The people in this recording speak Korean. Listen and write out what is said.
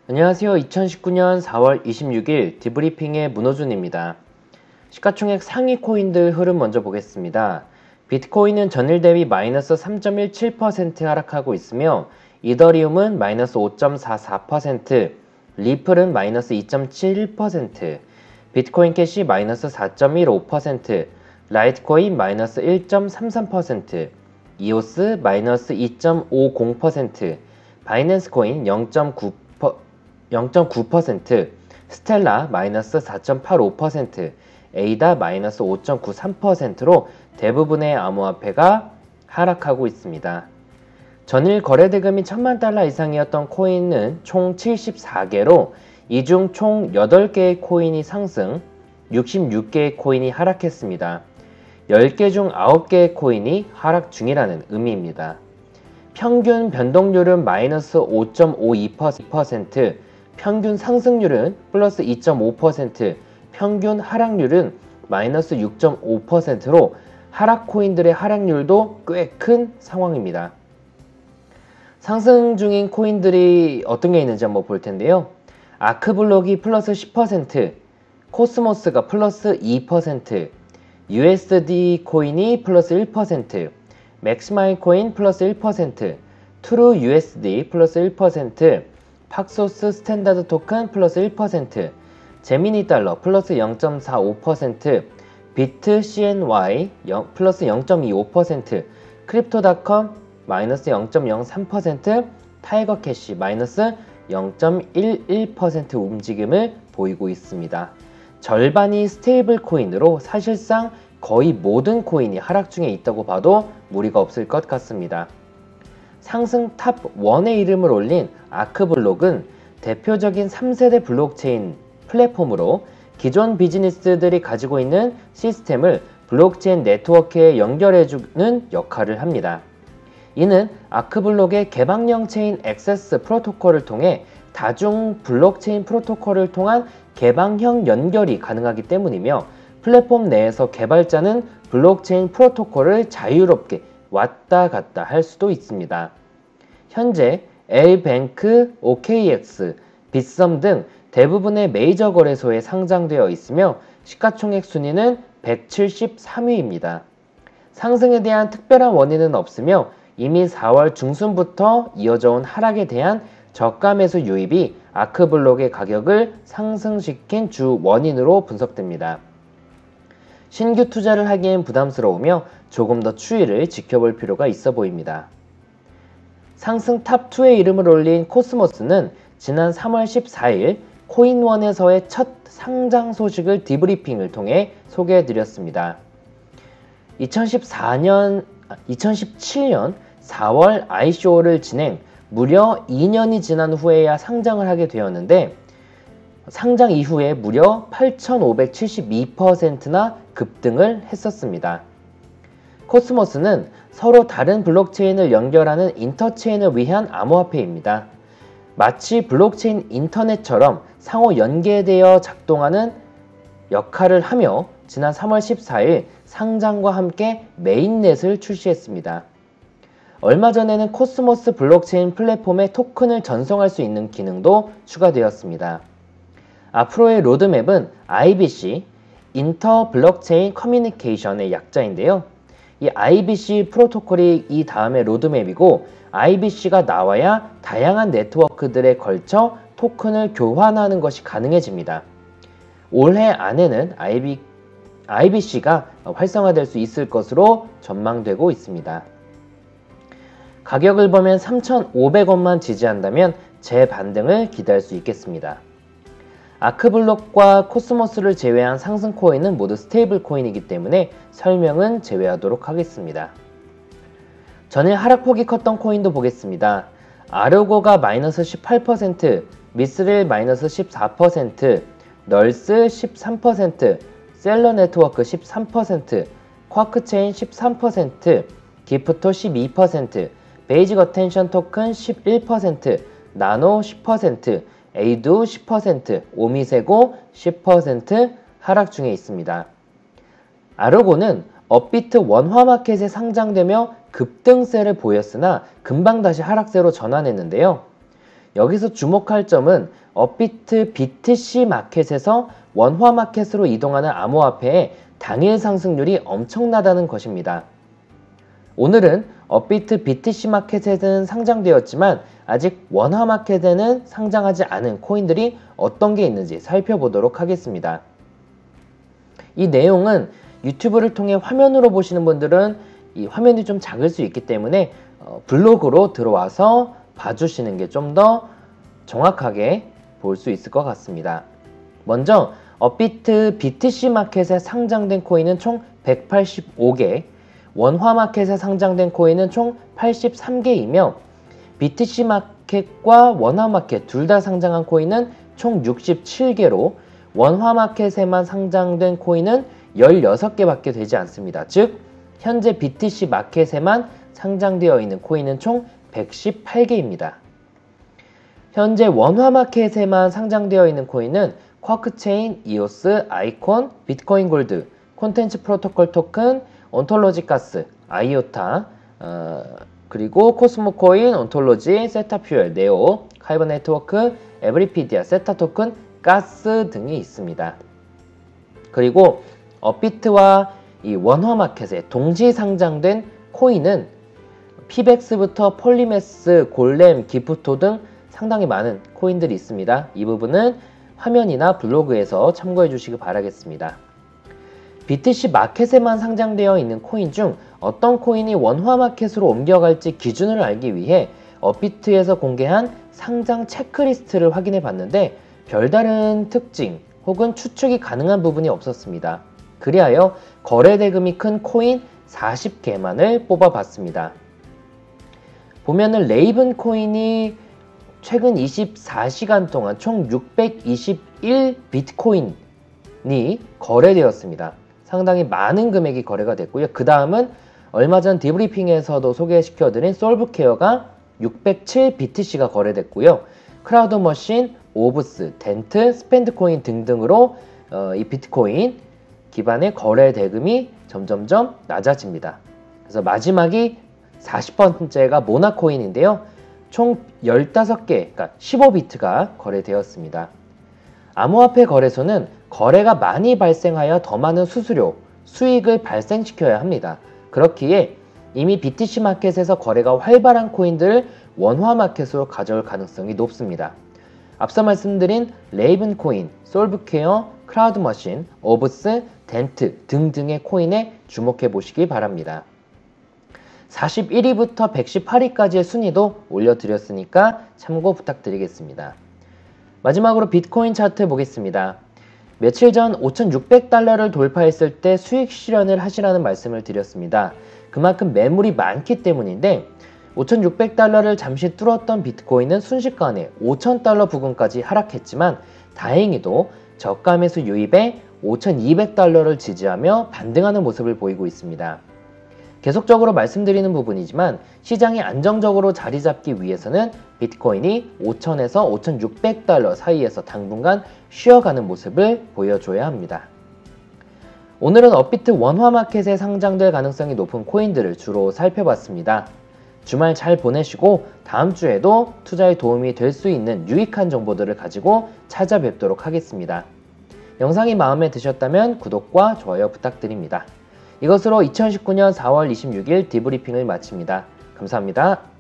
안녕하세요. 2019년 4월 26일 디브리핑의 문호준입니다. 시가총액 상위 코인들 흐름 먼저 보겠습니다. 비트코인은 전일 대비 마이너스 3.17% 하락하고 있으며 이더리움은 마이너스 5.44%, 리플은 마이너스 2.71%, 비트코인 캐시 마이너스 4.15%, 라이트코인 마이너스 1.33%, 이오스 마이너스 2.50%, 바이낸스 코인 0.9%, 스텔라 마이너스 4.85%, 에이다 마이너스 5.93%로 대부분의 암호화폐가 하락하고 있습니다. 전일 거래대금이 1000만 달러 이상이었던 코인은 총 74개로 이 중 총 8개의 코인이 상승, 66개의 코인이 하락했습니다. 10개 중 9개의 코인이 하락 중이라는 의미입니다. 평균 변동률은 마이너스 5.52%, 평균 상승률은 플러스 2.5%, 평균 하락률은 마이너스 6.5%로 하락 코인들의 하락률도 꽤 큰 상황입니다. 상승 중인 코인들이 어떤 게 있는지 한번 볼 텐데요. 아크블록이 플러스 10%, 코스모스가 플러스 2%, USD 코인이 플러스 1%, 맥스마이 코인 플러스 1%, 트루 USD 플러스 1%, 팍소스 스탠다드 토큰 플러스 1%, 제미니 달러 플러스 0.45%, 비트 CNY 플러스 0.25%, 크립토닷컴 마이너스 0.03%, 타이거 캐시 마이너스 0.11% 움직임을 보이고 있습니다. 절반이 스테이블 코인으로 사실상 거의 모든 코인이 하락 중에 있다고 봐도 무리가 없을 것 같습니다. 상승 탑 1의 이름을 올린 아크블록은 대표적인 3세대 블록체인 플랫폼으로 기존 비즈니스들이 가지고 있는 시스템을 블록체인 네트워크에 연결해주는 역할을 합니다. 이는 아크블록의 개방형 체인 액세스 프로토콜을 통해 다중 블록체인 프로토콜을 통한 개방형 연결이 가능하기 때문이며 플랫폼 내에서 개발자는 블록체인 프로토콜을 자유롭게 왔다 갔다 할 수도 있습니다. 현재 L뱅크, OKX, 빗썸 등 대부분의 메이저 거래소에 상장되어 있으며 시가총액 순위는 173위입니다. 상승에 대한 특별한 원인은 없으며 이미 4월 중순부터 이어져 온 하락에 대한 저가 매수 유입이 아크블록의 가격을 상승시킨 주 원인으로 분석됩니다. 신규 투자를 하기엔 부담스러우며 조금 더 추이를 지켜볼 필요가 있어 보입니다. 상승 탑2의 이름을 올린 코스모스는 지난 3월 14일 코인원에서의 첫 상장 소식을 디브리핑을 통해 소개해드렸습니다. 2017년 4월 ICO를 진행, 무려 2년이 지난 후에야 상장을 하게 되었는데 상장 이후에 무려 8,572%나 급등을 했었습니다. 코스모스는 서로 다른 블록체인을 연결하는 인터체인을 위한 암호화폐입니다. 마치 블록체인 인터넷처럼 상호 연계되어 작동하는 역할을 하며 지난 3월 14일 상장과 함께 메인넷을 출시했습니다. 얼마 전에는 코스모스 블록체인 플랫폼에 토큰을 전송할 수 있는 기능도 추가되었습니다. 앞으로의 로드맵은 IBC, 인터 블록체인 커뮤니케이션의 약자인데요. 이 IBC 프로토콜이 이 다음의 로드맵이고 IBC가 나와야 다양한 네트워크들에 걸쳐 토큰을 교환하는 것이 가능해집니다. 올해 안에는 IBC가 활성화될 수 있을 것으로 전망되고 있습니다. 가격을 보면 3,500원만 지지한다면 재반등을 기대할 수 있겠습니다. 아크블록과 코스모스를 제외한 상승 코인은 모두 스테이블 코인이기 때문에 설명은 제외하도록 하겠습니다. 전일 하락폭이 컸던 코인도 보겠습니다. 아르고가 마이너스 18%, 미스릴 마이너스 14%, 널스 13%, 셀러 네트워크 13%, 쿼크체인 13%, 기프토 12%, 베이직 어텐션 토큰 11%, 나노 10%, 에이두 10%, 오미세고 10% 하락 중에 있습니다. 아르고는 업비트 원화마켓에 상장되며 급등세를 보였으나 금방 다시 하락세로 전환했는데요. 여기서 주목할 점은 업비트 BTC 마켓에서 원화 마켓으로 이동하는 암호화폐의 당일 상승률이 엄청나다는 것입니다. 오늘은 업비트 BTC 마켓에는 상장되었지만 아직 원화 마켓에는 상장하지 않은 코인들이 어떤 게 있는지 살펴보도록 하겠습니다. 이 내용은 유튜브를 통해 화면으로 보시는 분들은 이 화면이 좀 작을 수 있기 때문에 블로그로 들어와서 봐주시는 게 좀 더 정확하게 볼 수 있을 것 같습니다. 먼저 업비트 BTC 마켓에 상장된 코인은 총 185개, 원화 마켓에 상장된 코인은 총 83개이며 BTC 마켓과 원화 마켓 둘 다 상장한 코인은 총 67개로 원화 마켓에만 상장된 코인은 16개밖에 되지 않습니다. 즉 현재 BTC 마켓에만 상장되어 있는 코인은 총 118개입니다. 현재 원화 마켓에만 상장되어 있는 코인은 쿼크체인, 이오스, 아이콘, 비트코인 골드, 콘텐츠 프로토콜 토큰, 온톨로지 가스, 아이오타, 그리고 코스모코인, 온톨로지, 세타퓨얼, 네오, 카이버 네트워크, 에브리피디아, 세타 토큰, 가스 등이 있습니다. 그리고 업비트와 이 원화 마켓에 동시 상장된 코인은 피백스부터 폴리메스, 골렘, 기프토 등 상당히 많은 코인들이 있습니다. 이 부분은 화면이나 블로그에서 참고해 주시기 바라겠습니다. BTC 마켓에만 상장되어 있는 코인 중 어떤 코인이 원화 마켓으로 옮겨갈지 기준을 알기 위해 업비트에서 공개한 상장 체크리스트를 확인해 봤는데 별다른 특징 혹은 추측이 가능한 부분이 없었습니다. 그리하여 거래 대금이 큰 코인 40개만을 뽑아봤습니다. 보면은 레이븐 코인이 최근 24시간 동안 총 621 비트코인이 거래되었습니다. 상당히 많은 금액이 거래가 됐고요. 그 다음은 얼마 전 디브리핑에서도 소개시켜드린 솔브케어가 607 BTC가 거래됐고요. 크라우드머신, 오브스, 덴트, 스펜드코인 등등으로 이 비트코인 기반의 거래 대금이 점점점 낮아집니다. 그래서 마지막이 40번째가 모나코인인데요. 총 15개, 그러니까 15비트가 거래되었습니다. 암호화폐 거래소는 거래가 많이 발생하여 더 많은 수수료, 수익을 발생시켜야 합니다. 그렇기에 이미 BTC 마켓에서 거래가 활발한 코인들을 원화 마켓으로 가져올 가능성이 높습니다. 앞서 말씀드린 레이븐 코인, 솔브케어, 크라우드머신, 오브스, 덴트 등등의 코인에 주목해 보시기 바랍니다. 41위부터 118위까지의 순위도 올려드렸으니까 참고 부탁드리겠습니다. 마지막으로 비트코인 차트 보겠습니다. 며칠 전 5,600달러를 돌파했을 때 수익 실현을 하시라는 말씀을 드렸습니다. 그만큼 매물이 많기 때문인데 5,600달러를 잠시 뚫었던 비트코인은 순식간에 5,000달러 부근까지 하락했지만 다행히도 저가 매수 유입에 5,200달러를 지지하며 반등하는 모습을 보이고 있습니다. 계속적으로 말씀드리는 부분이지만 시장이 안정적으로 자리 잡기 위해서는 비트코인이 5,000에서 5,600달러 사이에서 당분간 쉬어가는 모습을 보여줘야 합니다. 오늘은 업비트 원화 마켓에 상장될 가능성이 높은 코인들을 주로 살펴봤습니다. 주말 잘 보내시고 다음 주에도 투자에 도움이 될 수 있는 유익한 정보들을 가지고 찾아뵙도록 하겠습니다. 영상이 마음에 드셨다면 구독과 좋아요 부탁드립니다. 이것으로 2019년 4월 26일 디브리핑을 마칩니다. 감사합니다.